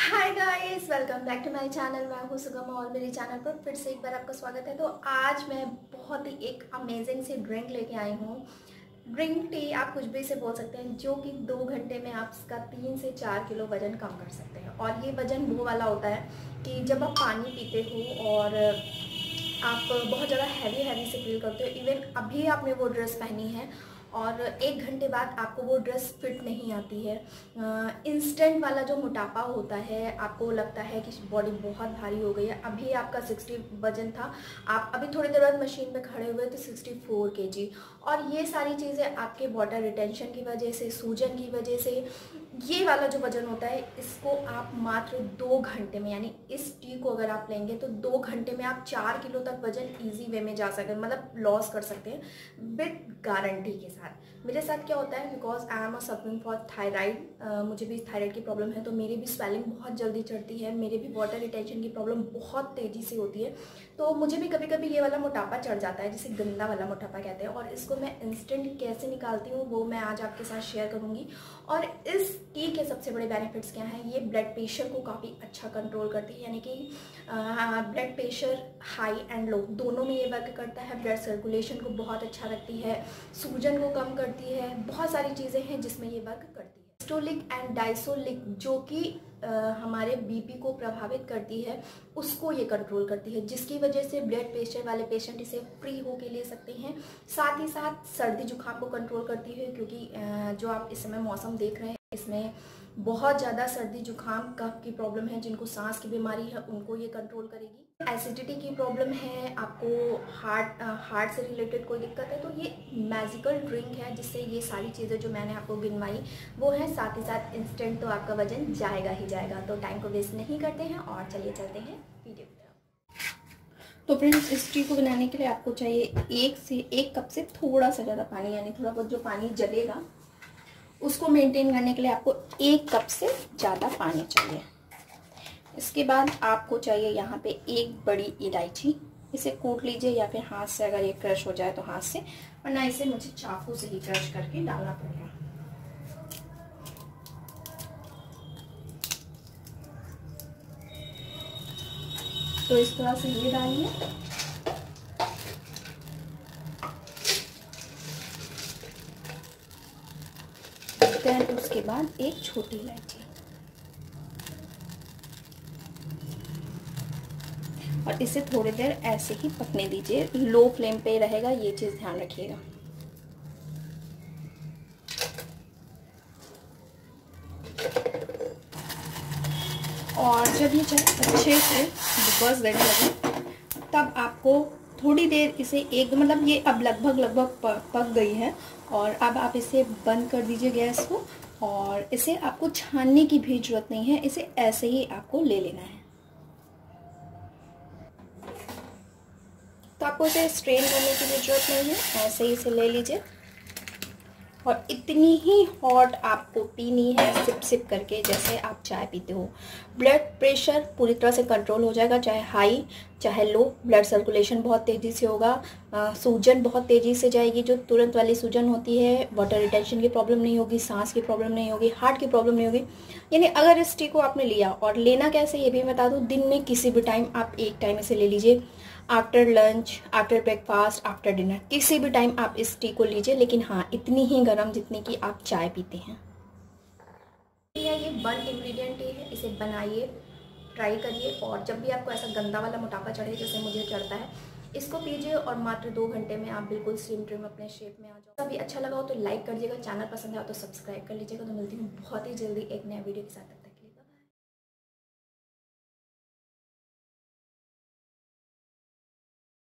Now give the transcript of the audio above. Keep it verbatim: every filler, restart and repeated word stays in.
Hi guys, welcome back to my channel. मैं हूँ सुगम और मेरे चैनल पर फिर से एक बार आपका स्वागत है। तो आज मैं बहुत ही एक अमेजिंग सी ड्रिंक लेके आई हूँ। ड्रिंक टी आप कुछ भी से बोल सकते हैं, जो कि दो घंटे में आप इसका तीन से चार किलो वज़न कम कर सकते हैं। और ये वज़न वो वाला होता है कि जब आप पानी पीते हो और आप बहुत ज़्यादा हैवी हैवी से फील करते हो। इवन अभी आपने वो ड्रेस पहनी है और एक घंटे बाद आपको वो ड्रेस फिट नहीं आती है। इंस्टेंट वाला जो मोटापा होता है, आपको लगता है कि बॉडी बहुत भारी हो गई है। अभी आपका साठ वजन था, आप अभी थोड़ी देर बाद मशीन में खड़े हुए तो चौंसठ केजी। और ये सारी चीज़ें आपके वाटर रिटेंशन की वजह से, सूजन की वजह से, ये वाला जो वज़न होता है इसको आप मात्र दो घंटे में, यानी इस टी को अगर आप लेंगे तो दो घंटे में आप चार किलो तक वज़न इजी वे में जा सकते हैं, मतलब लॉस कर सकते हैं विद गारंटी के साथ। मेरे साथ क्या होता है, because I am a suffering for thyroid, मुझे भी थायराइड की प्रॉब्लम है, तो मेरी भी स्वेलिंग बहुत जल्दी चढ़ती है, मेरे भी वाटर रिटेंशन की प्रॉब्लम बहुत तेज़ी से होती है। तो मुझे भी कभी कभी ये वाला मोटापा चढ़ जाता है, जिसे गंदा वाला मोटापा कहते हैं। और इसको मैं इंस्टेंट कैसे निकालती हूँ वो मैं आज आपके साथ शेयर करूँगी। और इस टी के सबसे बड़े बेनिफिट्स क्या हैं, ये ब्लड प्रेशर को काफ़ी अच्छा कंट्रोल करती है, यानी कि blood pressure high and low दोनों में ये वर्क करता है। ब्लड सर्कुलेशन को बहुत अच्छा रखती है, सूजन को कम करती है, बहुत सारी चीज़ें हैं जिसमें ये वर्क करती है। डायस्टोलिक एंड डाइसोलिक जो कि हमारे बीपी को प्रभावित करती है, उसको ये कंट्रोल करती है, जिसकी वजह से ब्लड प्रेशर वाले पेशेंट इसे फ्री होके ले सकते हैं। साथ ही साथ सर्दी जुकाम को कंट्रोल करती है, क्योंकि जो आप इस समय मौसम देख रहे हैं इसमें बहुत ज़्यादा सर्दी जुकाम कफ की प्रॉब्लम है, जिनको सांस की बीमारी है उनको ये कंट्रोल करेगी। एसिडिटी की प्रॉब्लम है, आपको हार्ट हार्ट से रिलेटेड कोई दिक्कत है, तो ये मैजिकल ड्रिंक है जिससे ये सारी चीज़ें जो मैंने आपको गिनवाई वो है। साथ ही साथ इंस्टेंट तो आपका वजन जाएगा ही जाएगा। तो टाइम को वेस्ट नहीं करते हैं और चलिए चलते हैं वीडियो की तरफ। तो फ्रेंड्स, इस टी को बनाने के लिए आपको चाहिए एक से एक कप से थोड़ा सा ज़्यादा पानी, यानी थोड़ा बहुत जो पानी जलेगा उसको मेंटेन करने के लिए आपको एक कप से ज़्यादा पानी चाहिए। इसके बाद आपको चाहिए यहाँ पे एक बड़ी इलायची, इसे कूट लीजिए या फिर हाथ से, अगर ये क्रश हो जाए तो हाथ से, वरना इसे मुझे चाकू से ही क्रश करके डालना पड़ेगा। तो इस तरह से ये डालिए। देन उसके बाद एक छोटी इलायची, और इसे थोड़ी देर ऐसे ही पकने दीजिए, लो फ्लेम पे रहेगा, ये चीज़ ध्यान रखिएगा। और जब ये चाय अच्छे से बस देने लगे तब आपको थोड़ी देर इसे एक, मतलब ये अब लगभग लगभग पक गई है, और अब आप इसे बंद कर दीजिए गैस को। और इसे आपको छानने की भी जरूरत नहीं है, इसे ऐसे ही आपको ले लेना है। तो आपको इसे स्ट्रेन करने की भी जरूरत नहीं है, ऐसे ही इसे ले लीजिए। और इतनी ही हॉट आपको पीनी है, सिप सिप करके, जैसे आप चाय पीते हो। ब्लड प्रेशर पूरी तरह से कंट्रोल हो जाएगा, चाहे हाई चाहे लो। ब्लड सर्कुलेशन बहुत तेज़ी से होगा, सूजन बहुत तेज़ी से जाएगी, जो तुरंत वाली सूजन होती है। वाटर रिटेंशन की प्रॉब्लम नहीं होगी, सांस की प्रॉब्लम नहीं होगी, हार्ट की प्रॉब्लम नहीं होगी। यानी अगर इस टी को आपने लिया, और लेना कैसे ये भी बता दूँ, दिन में किसी भी टाइम आप एक टाइम इसे ले लीजिए, after lunch, after breakfast, after dinner, किसी भी टाइम आप इस टी को लीजिए, लेकिन हाँ इतनी ही गर्म जितनी कि आप चाय पीते हैं। ये वन इंग्रेडिएंट टी है, इसे बनाइए, ट्राई करिए। और जब भी आपको ऐसा गंदा वाला मोटापा चढ़े जैसे मुझे चढ़ता है, इसको पीजिए और मात्र दो घंटे में आप बिल्कुल स्लिम ट्रिम अपने शेप में आ जाओ। कभी अच्छा लगा हो तो लाइक कर दीजिएगा, चैनल पसंद आया तो सब्सक्राइब कर लीजिएगा। तो मिलती हूँ बहुत ही जल्दी एक नया वीडियो के साथ।